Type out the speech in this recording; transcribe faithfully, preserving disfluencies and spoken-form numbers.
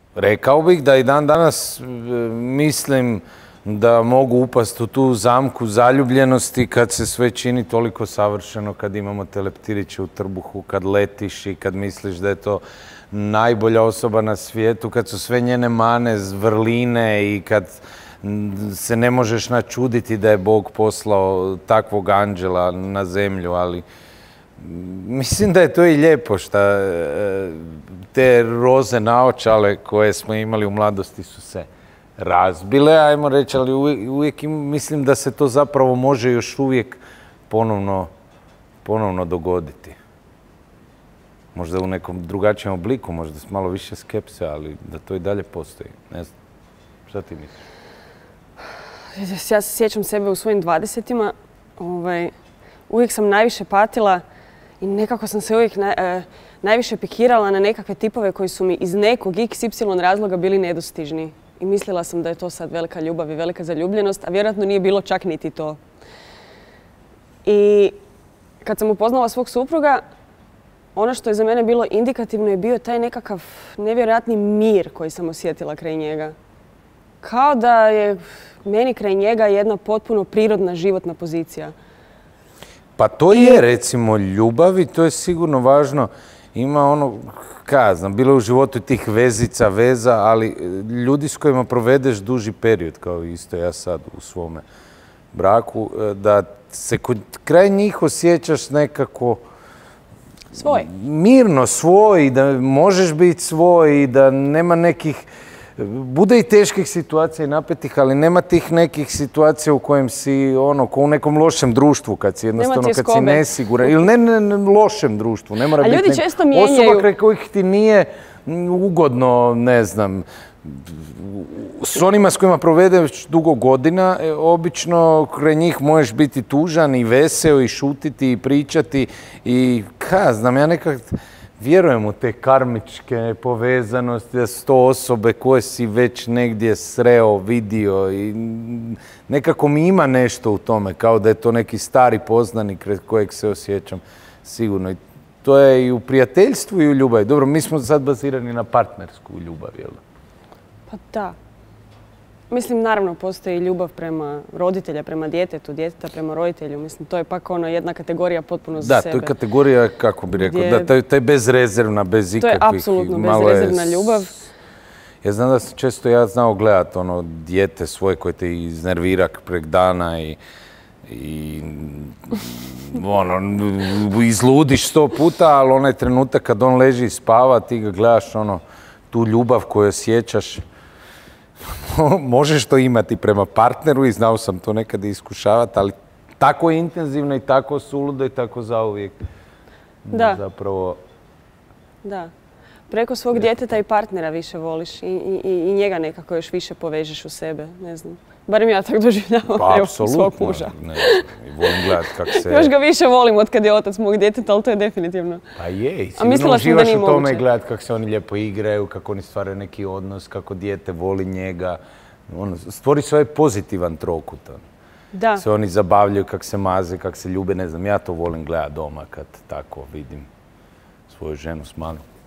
rekao bih da i dan danas mislim da mogu upasti u tu zamku zaljubljenosti kad se sve čini toliko savršeno, kad imamo teleptiriće u trbuhu, kad letiš i kad misliš da je to najbolja osoba na svijetu, kad su sve njene mane vrline i kad se ne možeš načuditi da je Bog poslao takvog anđela na zemlju, ali mislim da je to i lijepo šta te roze naočale koje smo imali u mladosti su se razbile, ajmo reći, ali uvijek mislim da se to zapravo može još uvijek ponovno, ponovno dogoditi. Možda u nekom drugačijem obliku, možda s malo više skepse, ali da to i dalje postoji. Ne znam. Šta ti misliš? Ja se sjećam sebe u svojim dvadesetima. Ovaj, uvijek sam najviše patila i nekako sam se uvijek na, eh, najviše pikirala na nekakve tipove koji su mi iz nekog iks ipsilon razloga bili nedostižni. I mislila sam da je to sad velika ljubav i velika zaljubljenost, a vjerojatno nije bilo čak niti to. I kad sam upoznala svog supruga, ono što je za mene bilo indikativno je bio taj nekakav nevjerojatni mir koji sam osjetila kraj njega. Kao da je meni kraj njega jedna potpuno prirodna životna pozicija. Pa to je recimo ljubav i to je sigurno važno. Ima ono, kada znam, bilo je u životu tih vezica, veza, ali ljudi s kojima provedeš duži period, kao isto ja sad u svome braku, da se kraj njih osjećaš nekako svoj. Mirno svoj i da možeš biti svoj i da nema nekih, bude i teških situacija i napetih, ali nema tih nekih situacija u kojem si ono, ko u nekom lošem društvu, kad si jednostavno, kad si nesiguran. Ili ne, ne, ne lošem društvu, ne mora biti neka osoba kraj kojih ti nije ugodno, ne znam, s onima s kojima provedeš dugo godina, obično kraj njih možeš biti tužan i veseo i šutiti i pričati i ka znam, ja nekak vjerujem u te karmičke povezanosti, da su to osobe koje si već negdje sreo, vidio i nekako mi ima nešto u tome, kao da je to neki stari poznanik kojeg se osjećam sigurno. I to je i u prijateljstvu i u ljubavi. Dobro, mi smo sad bazirani na partnersku ljubav, jel da? Pa da. Mislim, naravno, postoji ljubav prema roditelja, prema djetetu, djeteta prema roditelju. Mislim, to je pak ono jedna kategorija potpuno za sebe. Da, to je kategorija, kako bi rekao, da, to je bezrezervna, bez ikakvih. To je apsolutno bezrezervna ljubav. Ja znam da sam često ja znao gledati ono dijete svoje koje te iznervira prek dana i i ono, izludiš sto puta, ali onaj trenutak kad on leži i spava, ti ga gledaš ono, tu ljubav koju osjećaš. Možeš to imati prema partneru i znao sam to nekad iskušavati, ali tako intenzivno i tako suludo i tako zauvijek. Da. Zapravo... Da. Preko svog djeteta i partnera više voliš i, i, i njega nekako još više povežeš u sebe, ne znam. Barem ja tako doživljavam pa, svog muža. Ne, volim gledati kako se... Još ga više volim od kad je otac mog djeteta, ali to je definitivno. Pa je, i sigurno uživaš u tome gledati kako se oni lijepo igraju, kako oni stvaraju neki odnos, kako dijete voli njega. Ono, stvori svoj pozitivan trokut. Da. Se oni zabavljaju, kako se maze, kako se ljube, ne znam, ja to volim gledati doma kad tako vidim svoju ženu s malim.